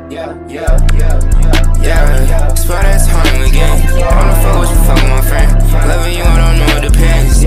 Yeah, spot that's home again. I wanna fuck with you, fuck with my friend. Loving you, I don't know, it depends.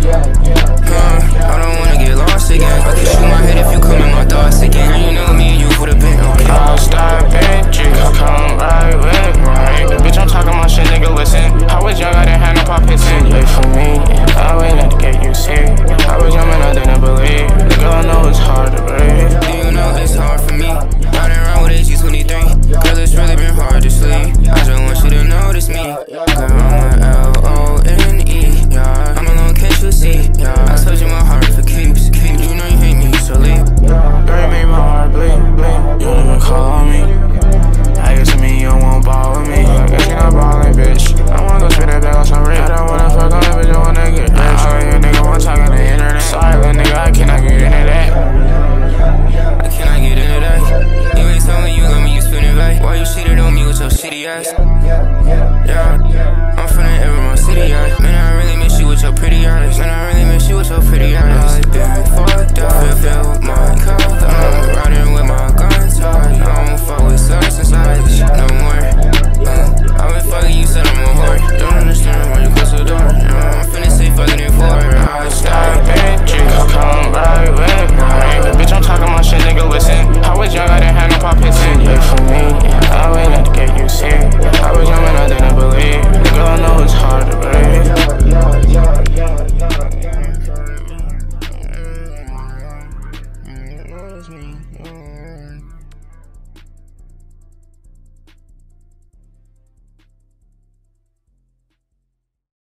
I don't wanna get lost again. I can shoot my head if you come in my thoughts again. Girl, you know me and you would've been okay. I'll stop bitches, come right with me. Bitch, I'm talking my shit, nigga, listen. I was young, I didn't have no pop hits in. Wait for me, I waited to get you sick. I was young and I didn't believe. Nigga, I know it's hard to breathe. Do you know it's hard for me? Riding around with AG23. Girl, it's really been hard to sleep. I just want you to notice me. Girl, I'm a L-O-N-E, yeah. I'm alone, can't you see? Yeah, I told you my heart for keeps. You know you hate me, so leave. Girl, you made my heart bleed, bleed. You don't even call on me. I guess to me, you won't ball with me. I guess you not ballin', bitch. I wanna go spit that back on some rich. I don't wanna fuck on that bitch, I wanna get rich. I hear nigga one talking on the internet. Sorry, little nigga, I cannot get into that. I cannot get into that. You ain't telling me you love me, you spinning back. Why you cheated on me with your shitty ass?